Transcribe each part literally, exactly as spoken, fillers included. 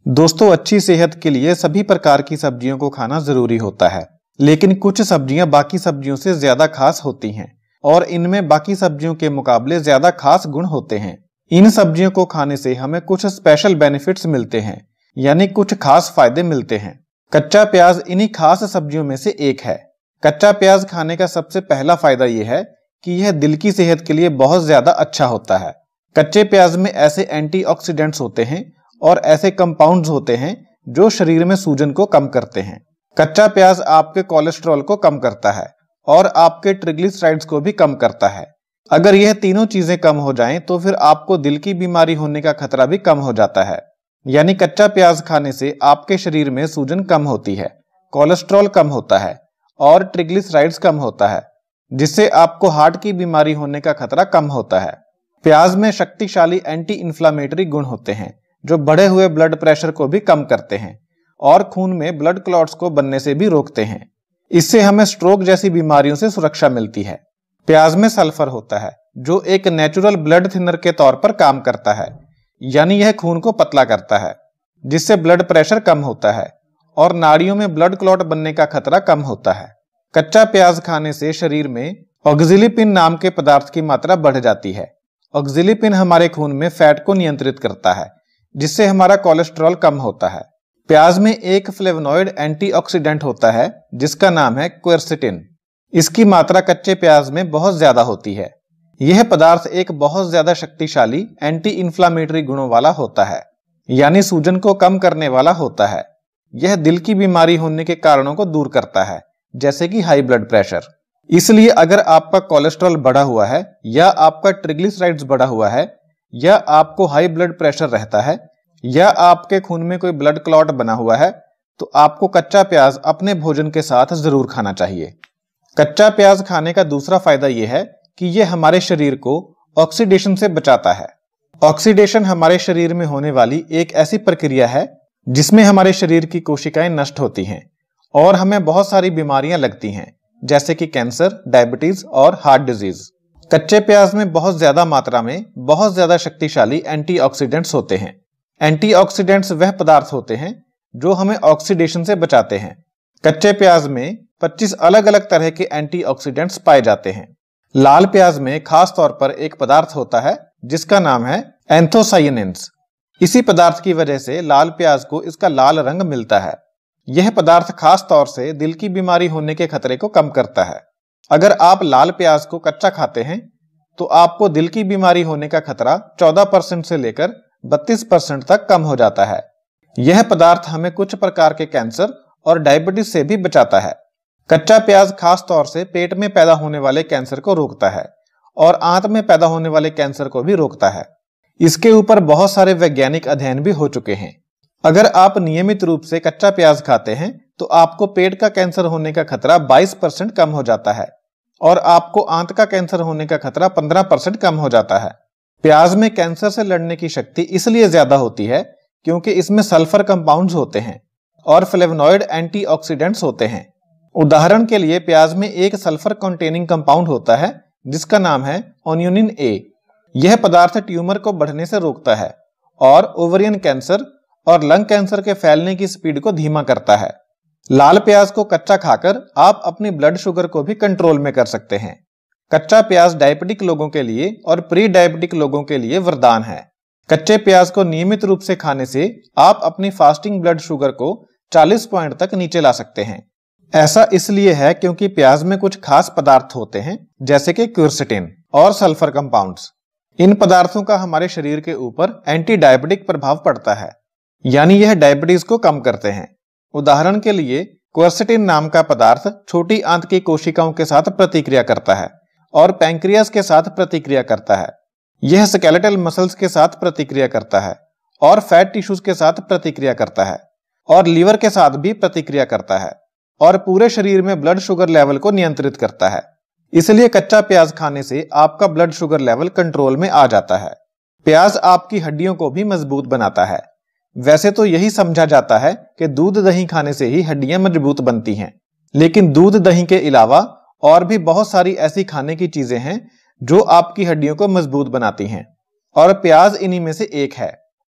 दोस्तों, अच्छी सेहत के लिए सभी प्रकार की सब्जियों को खाना जरूरी होता है, लेकिन कुछ सब्जियां बाकी सब्जियों से ज्यादा खास होती हैं और इनमें बाकी सब्जियों के मुकाबले ज्यादा खास गुण होते हैं। इन सब्जियों को खाने से हमें कुछ स्पेशल बेनिफिट्स मिलते हैं, यानी कुछ खास फायदे मिलते हैं। कच्चा प्याज इन्हीं खास सब्जियों में से एक है। कच्चा प्याज खाने का सबसे पहला फायदा यह है कि यह दिल की सेहत के लिए बहुत ज्यादा अच्छा होता है। कच्चे प्याज में ऐसे एंटीऑक्सीडेंट्स होते हैं और ऐसे कंपाउंड्स होते हैं जो शरीर में सूजन को कम करते हैं। कच्चा प्याज आपके कोलेस्ट्रॉल को कम करता है और आपके ट्रिग्लिसराइड्स को भी कम करता है। अगर यह तीनों चीजें कम हो जाएं तो फिर आपको दिल की बीमारी होने का खतरा भी कम हो जाता है। यानी कच्चा प्याज खाने से आपके शरीर में सूजन कम होती है, कोलेस्ट्रॉल कम होता है और ट्रिग्लिसराइड्स कम होता है, जिससे आपको हार्ट की बीमारी होने का खतरा कम होता है। प्याज में शक्तिशाली एंटी इंफ्लामेटरी गुण होते हैं जो बढ़े हुए ब्लड प्रेशर को भी कम करते हैं और खून में ब्लड क्लॉट्स को बनने से भी रोकते हैं। इससे हमें स्ट्रोक जैसी बीमारियों से सुरक्षा मिलती है। प्याज में सल्फर होता है जो एक नेचुरल ब्लड थिनर के तौर पर काम करता है, यानी यह खून को पतला करता है, जिससे ब्लड प्रेशर कम होता है और नाड़ियों में ब्लड क्लॉट बनने का खतरा कम होता है। कच्चा प्याज खाने से शरीर में ऑक्ज़ैलिपिन नाम के पदार्थ की मात्रा बढ़ जाती है। ऑक्ज़ैलिपिन हमारे खून में फैट को नियंत्रित करता है, जिससे हमारा कोलेस्ट्रॉल कम होता है। प्याज में एक फ्लेवोनॉइड एंटीऑक्सीडेंट होता है जिसका नाम है क्वेरसेटिन। इसकी मात्रा कच्चे प्याज में बहुत ज्यादा होती है। यह पदार्थ एक बहुत ज्यादा शक्तिशाली एंटी इंफ्लामेटरी गुणों वाला होता है, यानी सूजन को कम करने वाला होता है। यह दिल की बीमारी होने के कारणों को दूर करता है, जैसे कि हाई ब्लड प्रेशर। इसलिए अगर आपका कोलेस्ट्रॉल बढ़ा हुआ है या आपका ट्रिग्लिसराइड्स बढ़ा हुआ है या आपको हाई ब्लड प्रेशर रहता है या आपके खून में कोई ब्लड क्लॉट बना हुआ है, तो आपको कच्चा प्याज अपने भोजन के साथ जरूर खाना चाहिए। कच्चा प्याज खाने का दूसरा फायदा यह है कि यह हमारे शरीर को ऑक्सीडेशन से बचाता है। ऑक्सीडेशन हमारे शरीर में होने वाली एक ऐसी प्रक्रिया है जिसमें हमारे शरीर की कोशिकाएं नष्ट होती हैं और हमें बहुत सारी बीमारियां लगती हैं, जैसे कि कैंसर, डायबिटीज और हार्ट डिजीज। कच्चे प्याज में बहुत ज्यादा मात्रा में बहुत ज्यादा शक्तिशाली एंटीऑक्सीडेंट्स होते हैं। एंटीऑक्सीडेंट्स वह पदार्थ होते हैं जो हमें ऑक्सीडेशन से बचाते हैं। कच्चे प्याज में पच्चीस अलग अलग तरह के एंटीऑक्सीडेंट्स पाए जाते हैं। लाल प्याज में खास तौर पर एक पदार्थ होता है जिसका नाम है एंथोसायनिन्स। इसी पदार्थ की वजह से लाल प्याज को इसका लाल रंग मिलता है। यह पदार्थ खास तौर से दिल की बीमारी होने के खतरे को कम करता है। अगर आप लाल प्याज को कच्चा खाते हैं तो आपको दिल की बीमारी होने का खतरा चौदह परसेंट से लेकर बत्तीस परसेंट तक कम हो जाता है। यह पदार्थ हमें कुछ प्रकार के कैंसर और डायबिटीज से भी बचाता है। कच्चा प्याज खास तौर से पेट में पैदा होने वाले कैंसर को रोकता है और आंत में पैदा होने वाले कैंसर को भी रोकता है। इसके ऊपर बहुत सारे वैज्ञानिक अध्ययन भी हो चुके हैं। अगर आप नियमित रूप से कच्चा प्याज खाते हैं तो आपको पेट का कैंसर होने का खतरा बाईस परसेंट कम हो जाता है और आपको आंत का कैंसर होने का खतरा पंद्रह परसेंट कम हो जाता है। प्याज में कैंसर से लड़ने की शक्ति इसलिए ज्यादा होती है क्योंकि इसमें सल्फर कंपाउंड्स होते हैं और फ्लेवोनॉइड एंटीऑक्सीडेंट्स होते हैं। उदाहरण के लिए प्याज में एक सल्फर कंटेनिंग कंपाउंड होता है जिसका नाम है ओनियोनिन ए। यह पदार्थ ट्यूमर को बढ़ने से रोकता है और ओवरियन कैंसर और लंग कैंसर के फैलने की स्पीड को धीमा करता है। लाल प्याज को कच्चा खाकर आप अपनी ब्लड शुगर को भी कंट्रोल में कर सकते हैं। कच्चा प्याज डायबिटिक लोगों के लिए और प्री डायबिटिक लोगों के लिए वरदान है। कच्चे प्याज को नियमित रूप से खाने से आप अपनी फास्टिंग ब्लड शुगर को चालीस पॉइंट तक नीचे ला सकते हैं। ऐसा इसलिए है क्योंकि प्याज में कुछ खास पदार्थ होते हैं, जैसे कि क्वेरसेटिन और सल्फर कंपाउंड्स। इन पदार्थों का हमारे शरीर के ऊपर एंटी डायबिटिक प्रभाव पड़ता है, यानी यह डायबिटीज को कम करते हैं। उदाहरण के लिए क्वेरसेटिन नाम का पदार्थ छोटी आंत की कोशिकाओं के साथ प्रतिक्रिया करता है और पैंक्रियास के साथ प्रतिक्रिया करता है। यह स्केलेटल मसल्स के साथ प्रतिक्रिया करता है और फैट टिश्यूज के साथ प्रतिक्रिया करता है और लीवर के साथ भी प्रतिक्रिया करता है और पूरे शरीर में ब्लड शुगर लेवल को नियंत्रित करता है। इसलिए कच्चा प्याज खाने से आपका ब्लड शुगर लेवल कंट्रोल में आ जाता है। प्याज आपकी हड्डियों को भी मजबूत बनाता है। वैसे तो यही समझा जाता है कि दूध दही खाने से ही हड्डियां मजबूत बनती हैं, लेकिन दूध दही के अलावा और भी बहुत सारी ऐसी खाने की चीजें हैं जो आपकी हड्डियों को मजबूत बनाती हैं और प्याज इन्हीं में से एक है।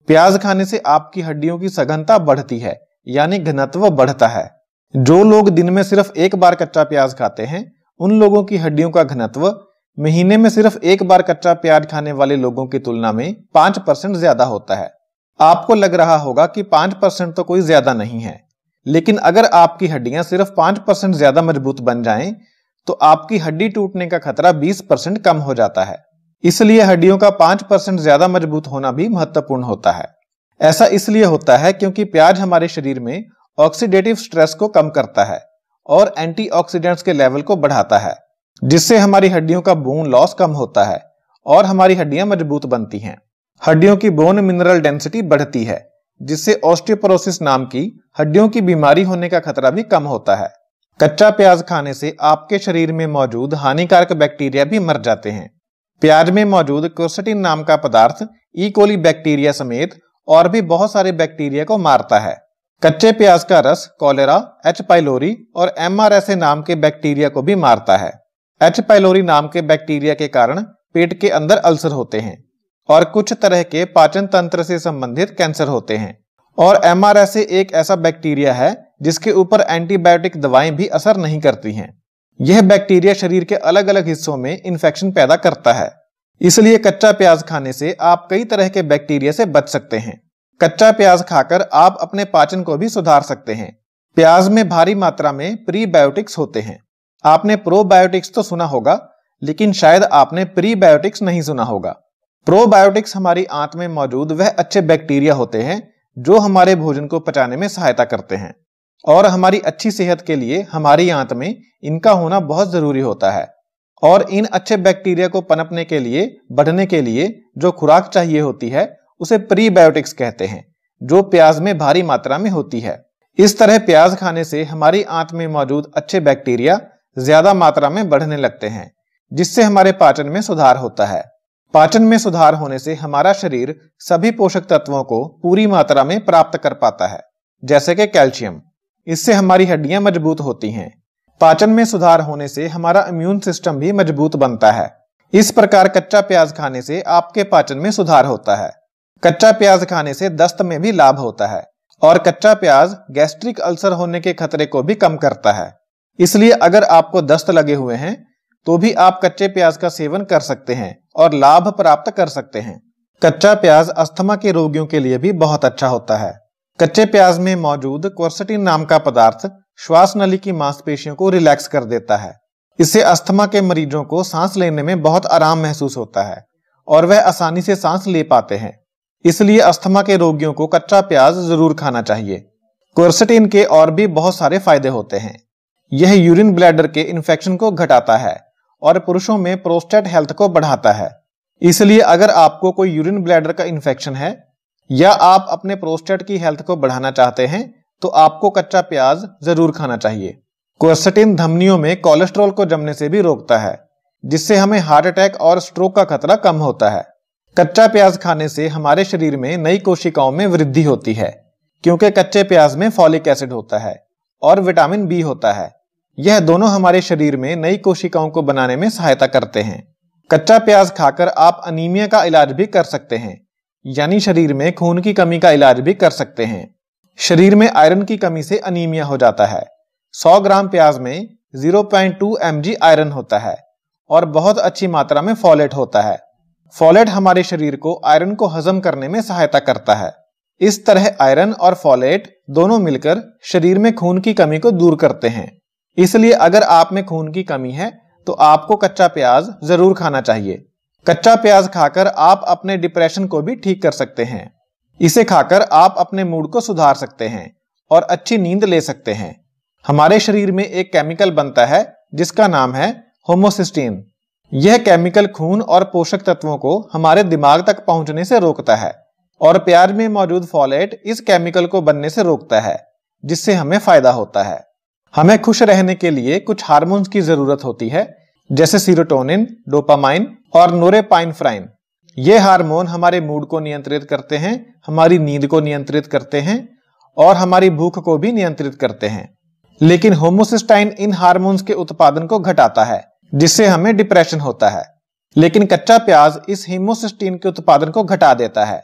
प्याज खाने से आपकी हड्डियों की सघनता बढ़ती है, यानी घनत्व बढ़ता है। जो लोग दिन में सिर्फ एक बार कच्चा प्याज खाते हैं, उन लोगों की हड्डियों का घनत्व महीने में सिर्फ एक बार कच्चा प्याज खाने वाले लोगों की तुलना में पांच परसेंट ज्यादा होता है। आपको लग रहा होगा कि पांच परसेंट तो कोई ज्यादा नहीं है, लेकिन अगर आपकी हड्डियां सिर्फ पांच परसेंट ज्यादा मजबूत बन जाएं, तो आपकी हड्डी टूटने का खतरा बीस परसेंट कम हो जाता है। इसलिए हड्डियों का पांच परसेंट ज्यादा मजबूत होना भी महत्वपूर्ण होता है। ऐसा इसलिए होता है क्योंकि प्याज हमारे शरीर में ऑक्सीडेटिव स्ट्रेस को कम करता है और एंटीऑक्सीडेंट्स के लेवल को बढ़ाता है, जिससे हमारी हड्डियों का बोन लॉस कम होता है और हमारी हड्डियां मजबूत बनती हैं। हड्डियों की बोन मिनरल डेंसिटी बढ़ती है, जिससे ऑस्टियोपोरोसिस नाम की हड्डियों की बीमारी होने का खतरा भी कम होता है। कच्चा प्याज खाने से आपके शरीर में मौजूद हानिकारक बैक्टीरिया भी मर जाते हैं। प्याज में मौजूद क्वर्सेटिन नाम का पदार्थ ई कोली बैक्टीरिया समेत और भी बहुत सारे बैक्टीरिया को मारता है। कच्चे प्याज का रस कॉलेरा, एच पाइलोरी और एम आर एस ए नाम के बैक्टीरिया को भी मारता है। एच पाइलोरी नाम के बैक्टीरिया के कारण पेट के अंदर अल्सर होते हैं और कुछ तरह के पाचन तंत्र से संबंधित कैंसर होते हैं। और एम आर एस ए एक ऐसा बैक्टीरिया है जिसके ऊपर एंटीबायोटिक दवाएं भी असर नहीं करती हैं। यह बैक्टीरिया शरीर के अलग अलग हिस्सों में इन्फेक्शन पैदा करता है। इसलिए कच्चा प्याज खाने से आप कई तरह के बैक्टीरिया से बच सकते हैं। कच्चा प्याज खाकर आप अपने पाचन को भी सुधार सकते हैं। प्याज में भारी मात्रा में प्रीबायोटिक्स होते हैं। आपने प्रोबायोटिक्स तो सुना होगा, लेकिन शायद आपने प्रीबायोटिक्स नहीं सुना होगा। प्रोबायोटिक्स हमारी आंत में मौजूद वह अच्छे बैक्टीरिया होते हैं जो हमारे भोजन को पचाने में सहायता करते हैं और हमारी अच्छी सेहत के लिए हमारी आंत में इनका होना बहुत जरूरी होता है। और इन अच्छे बैक्टीरिया को पनपने के लिए, बढ़ने के लिए जो खुराक चाहिए होती है उसे प्रीबायोटिक्स कहते हैं, जो प्याज में भारी मात्रा में होती है। इस तरह प्याज खाने से हमारी आंत में मौजूद अच्छे बैक्टीरिया ज्यादा मात्रा में बढ़ने लगते हैं, जिससे हमारे पाचन में सुधार होता है। पाचन में सुधार होने से हमारा शरीर सभी पोषक तत्वों को पूरी मात्रा में प्राप्त कर पाता है, जैसे कि कैल्शियम। इससे हमारी हड्डियां मजबूत होती हैं। पाचन में सुधार होने से हमारा इम्यून सिस्टम भी मजबूत बनता है। इस प्रकार कच्चा प्याज खाने से आपके पाचन में सुधार होता है। कच्चा प्याज खाने से दस्त में भी लाभ होता है और कच्चा प्याज गैस्ट्रिक अल्सर होने के खतरे को भी कम करता है। इसलिए अगर आपको दस्त लगे हुए हैं तो भी आप कच्चे प्याज का सेवन कर सकते हैं और लाभ प्राप्त कर सकते हैं। कच्चा प्याज अस्थमा के रोगियों के लिए भी बहुत अच्छा होता है। कच्चे प्याज में मौजूद क्वर्सेटिन नाम का पदार्थ श्वास नली की मांसपेशियों को रिलैक्स कर देता है। इससे अस्थमा के मरीजों को सांस लेने में बहुत आराम महसूस होता है और वह आसानी से सांस ले पाते हैं। इसलिए अस्थमा के रोगियों को कच्चा प्याज जरूर खाना चाहिए। क्वर्सेटिन के और भी बहुत सारे फायदे होते हैं। यह यूरिन ब्लैडर के इन्फेक्शन को घटाता है और पुरुषों में प्रोस्टेट हेल्थ को बढ़ाता है। इसलिए अगर आपको कोई यूरिन ब्लैडर का इन्फेक्शन है या आप अपने प्रोस्टेट की हेल्थ को बढ़ाना चाहते हैं तो आपको कच्चा प्याज जरूर खाना चाहिए। क्वर्सेटिन धमनियों में कोलेस्ट्रॉल को जमने से भी रोकता है, जिससे हमें हार्ट अटैक और स्ट्रोक का खतरा कम होता है। कच्चा प्याज खाने से हमारे शरीर में नई कोशिकाओं में वृद्धि होती है, क्योंकि कच्चे प्याज में फॉलिक एसिड होता है और विटामिन बी होता है। यह दोनों हमारे शरीर में नई कोशिकाओं को बनाने में सहायता करते हैं। कच्चा प्याज खाकर आप अनीमिया का इलाज भी कर सकते हैं, यानी शरीर में खून की कमी का इलाज भी कर सकते हैं। शरीर में आयरन की कमी से अनीमिया हो जाता है। सौ ग्राम प्याज में zero point two M G iron होता है और बहुत अच्छी मात्रा में फॉलेट होता है। फॉलेट हमारे शरीर को आयरन को हजम करने में सहायता करता है। इस तरह आयरन और फॉलेट दोनों मिलकर शरीर में खून की कमी को दूर करते हैं। इसलिए अगर आप में खून की कमी है तो आपको कच्चा प्याज जरूर खाना चाहिए। कच्चा प्याज खाकर आप अपने डिप्रेशन को भी ठीक कर सकते हैं। इसे खाकर आप अपने मूड को सुधार सकते हैं और अच्छी नींद ले सकते हैं। हमारे शरीर में एक केमिकल बनता है जिसका नाम है होमोसिस्टीन। यह केमिकल खून और पोषक तत्वों को हमारे दिमाग तक पहुंचने से रोकता है और प्याज में मौजूद फॉलेट इस केमिकल को बनने से रोकता है, जिससे हमें फायदा होता है। हमें खुश रहने के लिए कुछ हार्मोन्स की जरूरत होती है, जैसे सीरोटोनिन, डोपामाइन और नोरेपाइनफ्राइन। ये हार्मोन हमारे मूड को नियंत्रित करते हैं, हमारी नींद को नियंत्रित करते हैं और हमारी भूख को भी नियंत्रित करते हैं। लेकिन होमोसिस्टाइन इन हार्मोन्स के उत्पादन को घटाता है, जिससे हमें डिप्रेशन होता है। लेकिन कच्चा प्याज इस होमोसिस्टीन के उत्पादन को घटा देता है,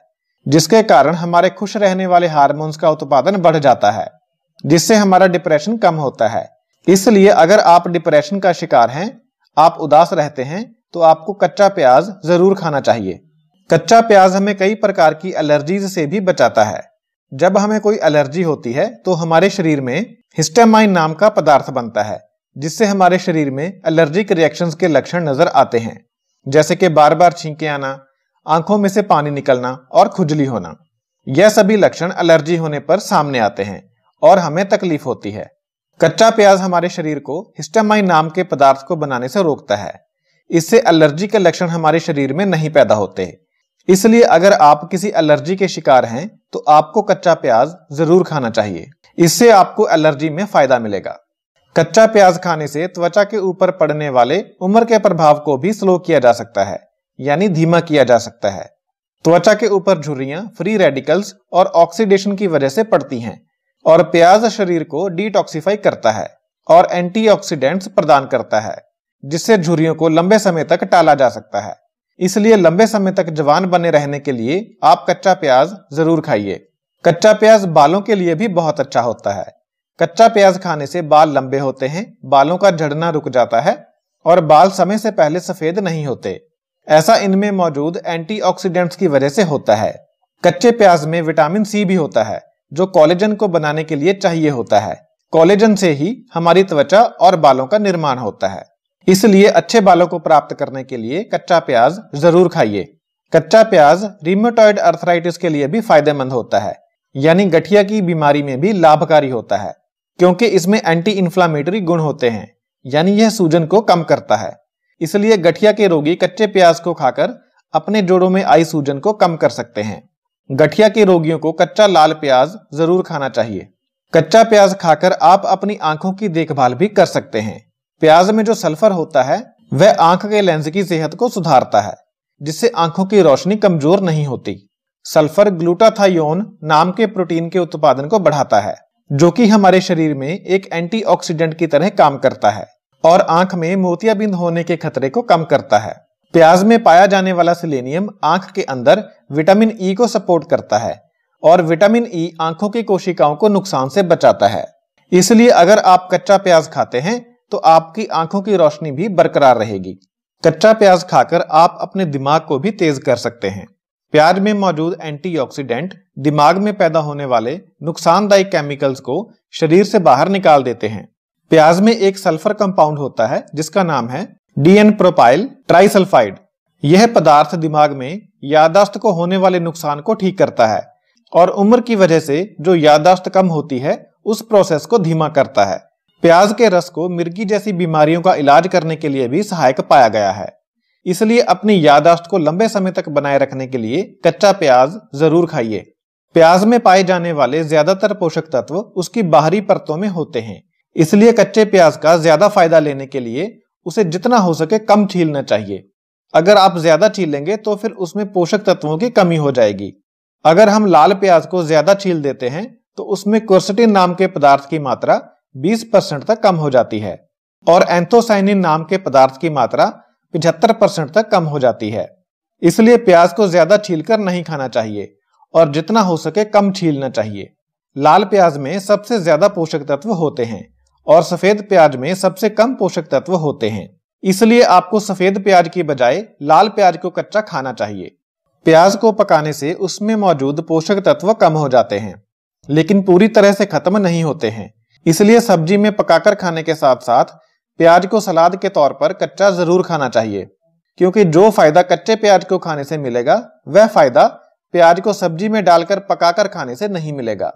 जिसके कारण हमारे खुश रहने वाले हार्मोन्स का उत्पादन बढ़ जाता है, जिससे हमारा डिप्रेशन कम होता है। इसलिए अगर आप डिप्रेशन का शिकार हैं, आप उदास रहते हैं, तो आपको कच्चा प्याज जरूर खाना चाहिए। कच्चा प्याज हमें कई प्रकार की एलर्जीज से भी बचाता है। जब हमें कोई एलर्जी होती है तो हमारे शरीर में हिस्टामाइन नाम का पदार्थ बनता है, जिससे हमारे शरीर में एलर्जिक रिएक्शंस के लक्षण नजर आते हैं, जैसे कि बार बार छींके आना, आंखों में से पानी निकलना और खुजली होना। यह सभी लक्षण एलर्जी होने पर सामने आते हैं और हमें तकलीफ होती है। कच्चा प्याज हमारे शरीर को हिस्टामाइन नाम के पदार्थ को बनाने से रोकता है। इससे एलर्जी के लक्षण हमारे शरीर में नहीं पैदा होते। इसलिए अगर आप किसी एलर्जी के शिकार हैं तो आपको कच्चा प्याज जरूर खाना चाहिए। इससे आपको एलर्जी में फायदा मिलेगा। कच्चा प्याज खाने से त्वचा के ऊपर पड़ने वाले उम्र के प्रभाव को भी स्लो किया जा सकता है, यानी धीमा किया जा सकता है। त्वचा के ऊपर झुर्रियां फ्री रेडिकल्स और ऑक्सीडेशन की वजह से पड़ती हैं और प्याज शरीर को डिटॉक्सिफाई करता है और एंटीऑक्सीडेंट्स प्रदान करता है, जिससे झुर्रियों को लंबे समय तक टाला जा सकता है। इसलिए लंबे समय तक जवान बने रहने के लिए आप कच्चा प्याज जरूर खाइए। कच्चा प्याज बालों के लिए भी बहुत अच्छा होता है। कच्चा प्याज खाने से बाल लंबे होते हैं, बालों का झड़ना रुक जाता है और बाल समय से पहले सफेद नहीं होते। ऐसा इनमें मौजूद एंटीऑक्सीडेंट्स की वजह से होता है। कच्चे प्याज में विटामिन सी भी होता है, जो कोलेजन को बनाने के लिए चाहिए होता है। कोलेजन से ही हमारी त्वचा और बालों का निर्माण होता है। इसलिए अच्छे बालों को प्राप्त करने के लिए कच्चा प्याज जरूर खाइए। कच्चा प्याज रिमेटॉइड अर्थराइटिस के लिए भी फायदेमंद होता है, यानी गठिया की बीमारी में भी लाभकारी होता है, क्योंकि इसमें एंटी इंफ्लामेटरी गुण होते हैं, यानी यह सूजन को कम करता है। इसलिए गठिया के रोगी कच्चे प्याज को खाकर अपने जोड़ों में आई सूजन को कम कर सकते हैं। गठिया के रोगियों को कच्चा लाल प्याज जरूर खाना चाहिए। कच्चा प्याज खाकर आप अपनी आंखों की देखभाल भी कर सकते हैं। प्याज में जो सल्फर होता है वह आंख के लेंस की सेहत को सुधारता है, जिससे आंखों की रोशनी कमजोर नहीं होती। सल्फर ग्लूटाथायोन नाम के प्रोटीन के उत्पादन को बढ़ाता है, जो कि हमारे शरीर में एक एंटीऑक्सीडेंट की तरह काम करता है और आंख में मोतियाबिंद होने के खतरे को कम करता है। प्याज में पाया जाने वाला सेलेनियम आंख के अंदर विटामिन ई को सपोर्ट करता है और विटामिन ई आंखों की कोशिकाओं को नुकसान से बचाता है। इसलिए अगर आप कच्चा प्याज खाते हैं तो आपकी आंखों की रोशनी भी बरकरार रहेगी। कच्चा प्याज खाकर आप अपने दिमाग को भी तेज कर सकते हैं। प्याज में मौजूद एंटीऑक्सीडेंट दिमाग में पैदा होने वाले नुकसानदायक केमिकल्स को शरीर से बाहर निकाल देते हैं। प्याज में एक सल्फर कंपाउंड होता है जिसका नाम है डी एन प्रोपाइल ट्राइसल्फाइड। यह पदार्थ दिमाग में याददाश्त को होने वाले नुकसान को ठीक करता है और उम्र की वजह से जो याददाश्त कम होती है उस प्रोसेस को धीमा करता है। प्याज के रस को मिर्गी जैसी बीमारियों का इलाज करने के लिए भी सहायक पाया गया है। इसलिए अपनी याददाश्त को लंबे समय तक बनाए रखने के लिए कच्चा प्याज जरूर खाइए। प्याज में पाए जाने वाले ज्यादातर पोषक तत्व उसकी बाहरी परतों में होते हैं। इसलिए कच्चे प्याज का ज्यादा फायदा लेने के लिए उसे जितना हो सके कम छीलना चाहिए। अगर आप ज्यादा छीलेंगे तो फिर उसमें पोषक तत्वों की कमी हो जाएगी। अगर हम लाल प्याज को ज्यादा छील देते हैं तो उसमें क्वर्सेटिन नाम के पदार्थ की मात्रा बीस परसेंट तक कम हो जाती है और एंथोसाइनिन नाम के पदार्थ की मात्रा पचहत्तर परसेंट तक कम हो जाती है। इसलिए प्याज को ज्यादा छीलकर नहीं खाना चाहिए और जितना हो सके कम छीलना चाहिए। लाल प्याज में सबसे ज्यादा पोषक तत्व होते हैं और सफेद प्याज में सबसे कम पोषक तत्व होते हैं। इसलिए आपको सफेद प्याज की बजाय लाल प्याज को कच्चा खाना चाहिए। प्याज को पकाने से उसमें मौजूद पोषक तत्व कम हो जाते हैं, लेकिन पूरी तरह से खत्म नहीं होते हैं। इसलिए सब्जी में पकाकर खाने के साथ साथ प्याज को सलाद के तौर पर कच्चा जरूर खाना चाहिए, क्योंकि जो फायदा कच्चे प्याज को खाने से मिलेगा वह फायदा प्याज को सब्जी में डालकर पकाकर खाने से नहीं मिलेगा।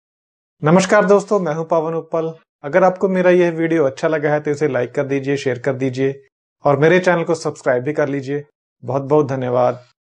नमस्कार दोस्तों, मैं हूं पवन उपल। अगर आपको मेरा यह वीडियो अच्छा लगा है तो इसे लाइक कर दीजिए, शेयर कर दीजिए और मेरे चैनल को सब्सक्राइब भी कर लीजिए। बहुत बहुत धन्यवाद।